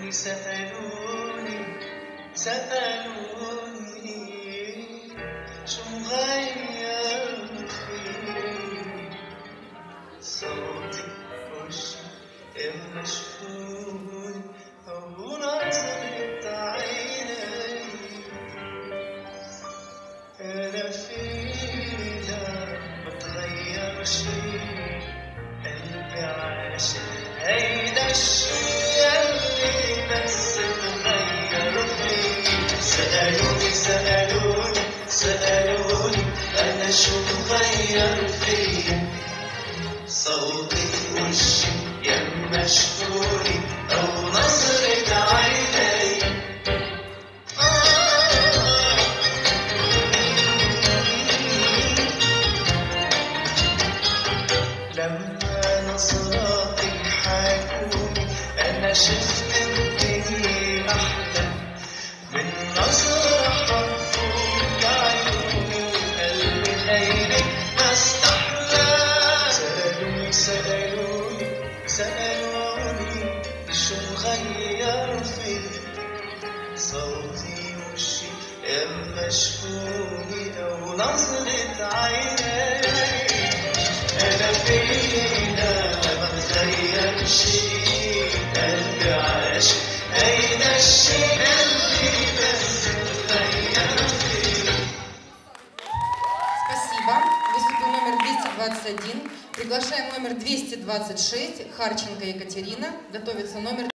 سألوني سألوني شو مغير فيي، صوتي وشي مشفون أو نظرة عيني. أنا فينا متغير شي، قلبي عاشق هيدا الشي اللي بس تغير فيي. سألوني سألوني سألوني أنا شو مغير فيي، صوتي وشي مشفوني أو نظرة عيني. لما نظراتي حاكوني أنا شفت الدنيا أحلى من نظرة حطوك عيوني، وقلبي غيرك ما استحلى. سألوني سألوني سألوني شو مغير فيي، صوتي وشي مشفوني أو نظرة عيني. أنا فينا ما تغير شي، قلبي عاشق هيدا الشي اللي بس تغير فيه. Спасибо. Выступил номер 221. Приглашаем номер 226, Харченко Екатерина. Готовится номер